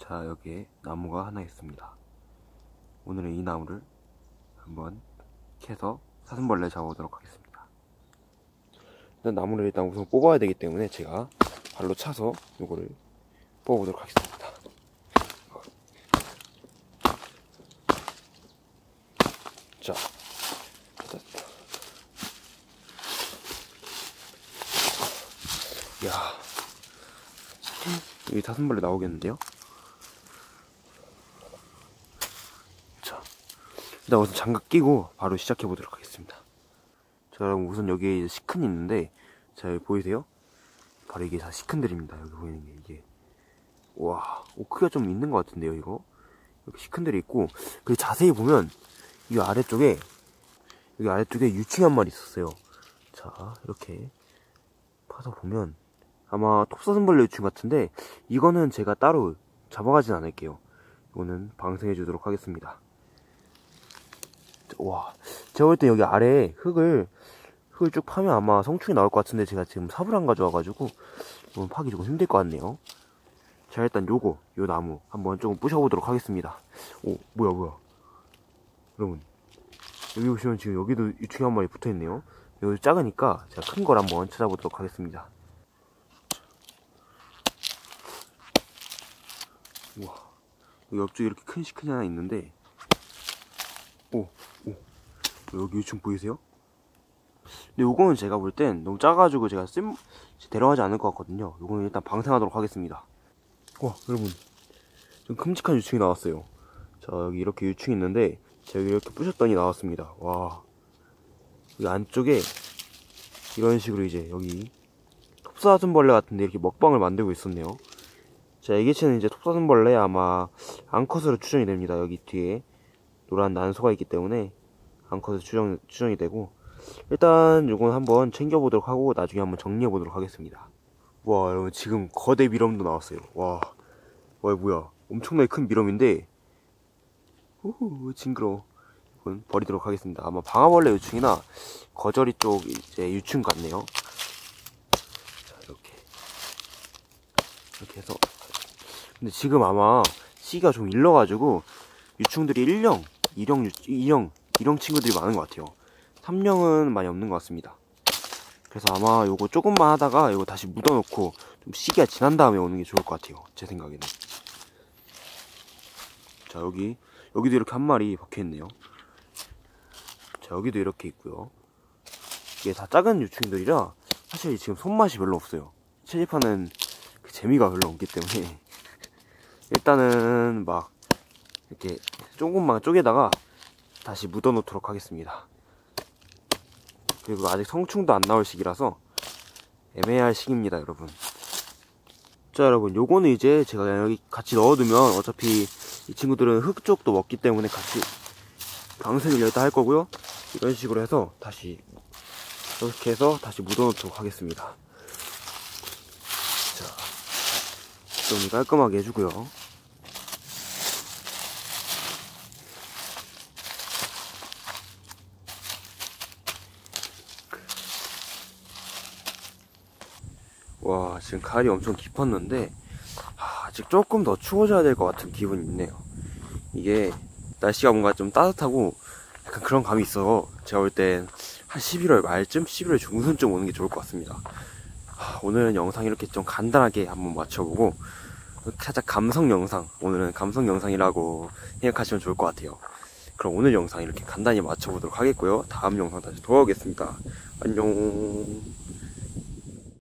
자, 여기에 나무가 하나 있습니다. 오늘은 이 나무를 한번 캐서 사슴벌레 잡아보도록 하겠습니다. 일단 나무를 우선 뽑아야 되기 때문에 제가 발로 차서 이거를 뽑아보도록 하겠습니다. 자, 야, 여기 사슴벌레 나오겠는데요? 자, 일단 우선 장갑 끼고 바로 시작해 보도록 하겠습니다. 자, 여러분 우선 여기에 시큰이 있는데, 자, 여기 보이세요? 바로 이게 다 시큰들입니다. 여기 보이는 게 이게. 와, 크기가 좀 있는 것 같은데요, 이거? 이렇게 시큰들이 있고, 그리고 자세히 보면 이 아래쪽에 여기 아래쪽에 유충이 한 마리 있었어요. 자, 이렇게 파서 보면 아마 톱사슴벌레 유충 같은데, 이거는 제가 따로 잡아가진 않을게요. 이거는 방생해 주도록 하겠습니다. 와, 제가 볼 때 여기 아래에 흙을 쭉 파면 아마 성충이 나올 것 같은데, 제가 지금 삽을 안 가져와가지고 이건 파기 조금 힘들 것 같네요. 자, 일단 요 나무 한번 조금 부셔보도록 하겠습니다. 오, 뭐야. 여러분, 여기 보시면 지금 여기도 유충이 한 마리 붙어있네요. 여기 작으니까 제가 큰 걸 한번 찾아보도록 하겠습니다. 우와, 여기 옆쪽에 이렇게 큰 시큰이 하나 있는데, 오, 여기 유충 보이세요? 근데 요거는 제가 볼 땐 너무 작아가지고 제가 데려가지 않을 것 같거든요. 요거는 일단 방생하도록 하겠습니다. 와, 여러분, 좀 큼직한 유충이 나왔어요. 자, 여기 이렇게 유충이 있는데 제가 여기 이렇게 부셨더니 나왔습니다. 와, 여기 안쪽에 이런 식으로 이제 여기 톱사슴벌레 같은데 이렇게 먹방을 만들고 있었네요. 자, 애기치는 이제 톱사슴벌레 아마 암컷으로 추정이 됩니다. 여기 뒤에 노란 난소가 있기 때문에 암컷으로 추정이 되고, 일단 요건 한번 챙겨보도록 하고 나중에 한번 정리해보도록 하겠습니다. 와, 여러분, 지금 거대 미럼도 나왔어요. 와, 뭐야, 엄청나게 큰 미럼인데, 후후, 징그러워. 이건 버리도록 하겠습니다. 아마 방아벌레 유충이나 거저리 쪽 이제 유충 같네요. 자, 이렇게 해서. 근데 지금 아마 씨가 좀 일러가지고 유충들이 1령, 2령 친구들이 많은 것 같아요. 3령은 많이 없는 것 같습니다. 그래서 아마 요거 조금만 하다가 이거 다시 묻어놓고 좀 시기가 지난 다음에 오는 게 좋을 것 같아요, 제 생각에는. 자, 여기도 이렇게 한 마리 박혀있네요. 자, 여기도 이렇게 있고요. 이게 다 작은 유충들이라 사실 지금 손맛이 별로 없어요. 채집하는 그 재미가 별로 없기 때문에 일단은 막 이렇게 조금만 쪼개다가 다시 묻어놓도록 하겠습니다. 그리고 아직 성충도 안 나올 시기라서 애매할 시기입니다, 여러분. 자, 여러분, 요거는 이제 제가 여기 같이 넣어두면 어차피 이 친구들은 흙 쪽도 먹기 때문에 같이 방생을 여기다 할 거고요. 이런 식으로 해서 다시 이렇게 해서 다시 묻어놓도록 하겠습니다. 자, 좀 깔끔하게 해주고요. 와, 지금 가을이 엄청 깊었는데 아직 조금 더 추워져야 될 것 같은 기분이 있네요. 이게 날씨가 뭔가 좀 따뜻하고 약간 그런 감이 있어. 제가 볼 땐 한 11월 말쯤, 11월 중순쯤 오는 게 좋을 것 같습니다. 오늘은 영상 이렇게 좀 간단하게 한번 맞춰보고, 살짝 감성 영상, 오늘은 감성 영상이라고 생각하시면 좋을 것 같아요. 그럼 오늘 영상 이렇게 간단히 맞춰보도록 하겠고요. 다음 영상 다시 돌아오겠습니다. 안녕.